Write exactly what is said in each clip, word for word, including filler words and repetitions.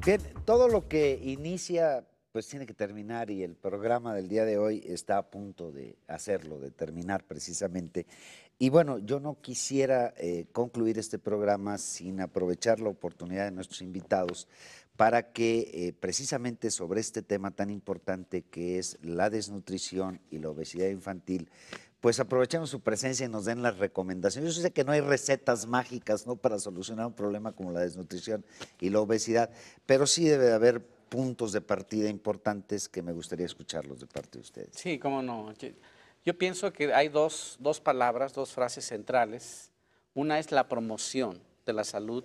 Bien, todo lo que inicia, pues tiene que terminar y el programa del día de hoy está a punto de hacerlo, de terminar precisamente. Y bueno, yo no quisiera eh, concluir este programa sin aprovechar la oportunidad de nuestros invitados para que eh, precisamente sobre este tema tan importante que es la desnutrición y la obesidad infantil, pues aprovechemos su presencia y nos den las recomendaciones. Yo sé que no hay recetas mágicas, ¿no?, para solucionar un problema como la desnutrición y la obesidad, pero sí debe de haber puntos de partida importantes que me gustaría escucharlos de parte de ustedes. Sí, cómo no. Yo, yo pienso que hay dos, dos palabras, dos frases centrales. Una es la promoción de la salud,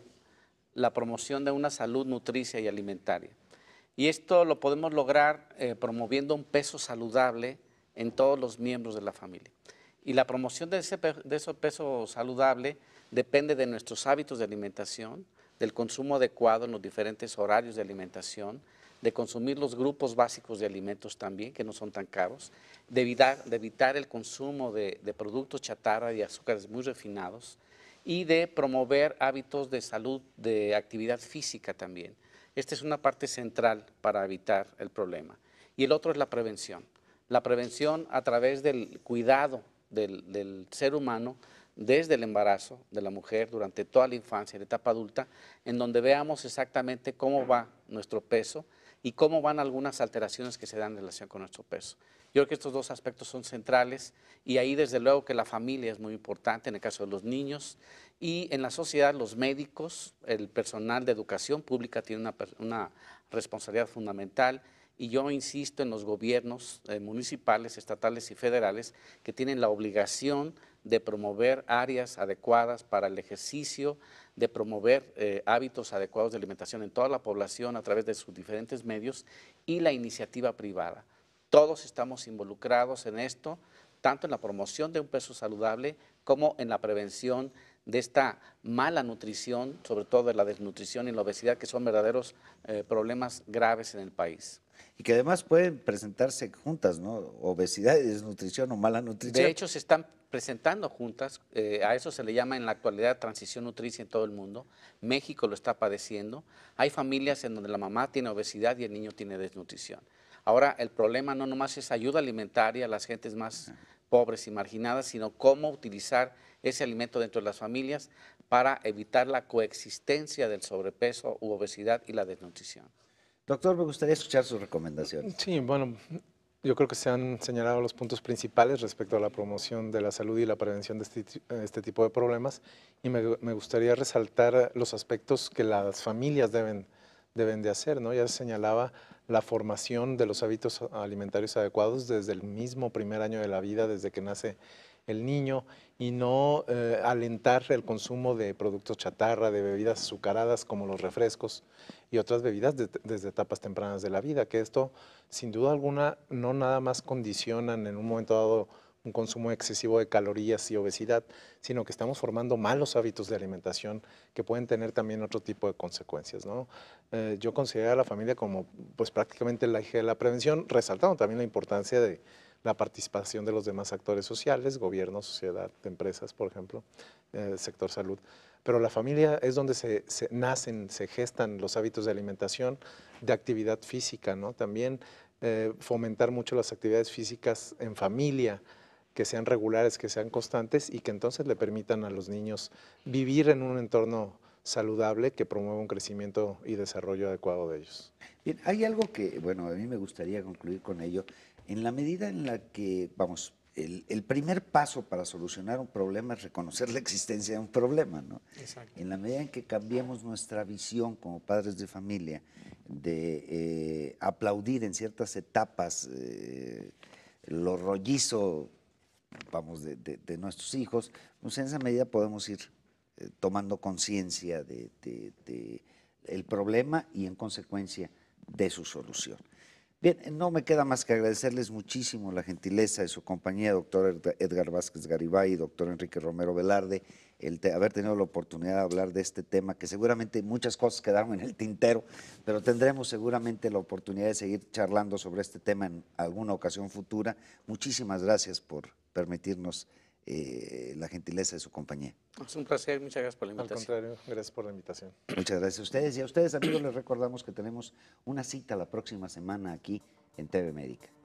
la promoción de una salud nutricia y alimentaria. Y esto lo podemos lograr eh, promoviendo un peso saludable en todos los miembros de la familia. Y la promoción de ese, pe- de ese peso saludable depende de nuestros hábitos de alimentación, del consumo adecuado en los diferentes horarios de alimentación, de consumir los grupos básicos de alimentos también, que no son tan caros, de evitar, de evitar el consumo de, de productos chatarra y azúcares muy refinados, y de promover hábitos de salud, de actividad física también. Esta es una parte central para evitar el problema. Y el otro es la prevención. La prevención a través del cuidado del, del ser humano desde el embarazo de la mujer durante toda la infancia y la etapa adulta, en donde veamos exactamente cómo va nuestro peso y cómo van algunas alteraciones que se dan en relación con nuestro peso. Yo creo que estos dos aspectos son centrales y ahí desde luego que la familia es muy importante en el caso de los niños y en la sociedad los médicos, el personal de educación pública tiene una, una responsabilidad fundamental y yo insisto en los gobiernos eh, municipales, estatales y federales que tienen la obligación de promover áreas adecuadas para el ejercicio, de promover eh, hábitos adecuados de alimentación en toda la población a través de sus diferentes medios y la iniciativa privada. Todos estamos involucrados en esto, tanto en la promoción de un peso saludable como en la prevención de esta mala nutrición, sobre todo de la desnutrición y la obesidad, que son verdaderos eh, problemas graves en el país. Y que además pueden presentarse juntas, ¿no? Obesidad y desnutrición o mala De nutrición. hecho, se están presentando juntas, eh, a eso se le llama en la actualidad transición nutricia en todo el mundo. México lo está padeciendo. Hay familias en donde la mamá tiene obesidad y el niño tiene desnutrición. Ahora, el problema no nomás es ayuda alimentaria a las gentes más pobres y marginadas, sino cómo utilizar ese alimento dentro de las familias para evitar la coexistencia del sobrepeso u obesidad y la desnutrición. Doctor, me gustaría escuchar sus recomendaciones. Sí, bueno, yo creo que se han señalado los puntos principales respecto a la promoción de la salud y la prevención de este, ti- este tipo de problemas y me, me gustaría resaltar los aspectos que las familias deben, deben de hacer, ¿no? Ya se señalaba la formación de los hábitos alimentarios adecuados desde el mismo primer año de la vida, desde que nace el niño, y no eh, alentar el consumo de productos chatarra, de bebidas azucaradas como los refrescos y otras bebidas de- desde etapas tempranas de la vida, que esto sin duda alguna no nada más condicionan en un momento dado un consumo excesivo de calorías y obesidad, sino que estamos formando malos hábitos de alimentación que pueden tener también otro tipo de consecuencias, ¿no? Eh, yo considero a la familia como pues prácticamente el eje de la prevención, resaltando también la importancia de la participación de los demás actores sociales, gobierno, sociedad, empresas, por ejemplo, eh, sector salud. Pero la familia es donde se, se nacen, se gestan los hábitos de alimentación, de actividad física, ¿no? También eh, fomentar mucho las actividades físicas en familia, que sean regulares, que sean constantes y que entonces le permitan a los niños vivir en un entorno saludable que promueva un crecimiento y desarrollo adecuado de ellos. Bien, hay algo que, bueno, a mí me gustaría concluir con ello. En la medida en la que, vamos, el, el primer paso para solucionar un problema es reconocer la existencia de un problema, ¿no? Exacto. En la medida en que cambiemos nuestra visión como padres de familia, de eh, aplaudir en ciertas etapas eh, lo rollizo, vamos, de, de- de nuestros hijos, pues en esa medida podemos ir eh, tomando conciencia de, de- de el problema y en consecuencia de su solución. Bien, no me queda más que agradecerles muchísimo la gentileza de su compañía, doctor Edgar Vázquez Garibay y doctor Enrique Romero Velarde, el te- haber tenido la oportunidad de hablar de este tema, que seguramente muchas cosas quedaron en el tintero, pero tendremos seguramente la oportunidad de seguir charlando sobre este tema en alguna ocasión futura. Muchísimas gracias por permitirnos eh, la gentileza de su compañía. Es un placer, muchas gracias por la Al invitación. contrario, gracias por la invitación. Muchas gracias a ustedes y a ustedes, amigos, les recordamos que tenemos una cita la próxima semana aquí en T V Médica.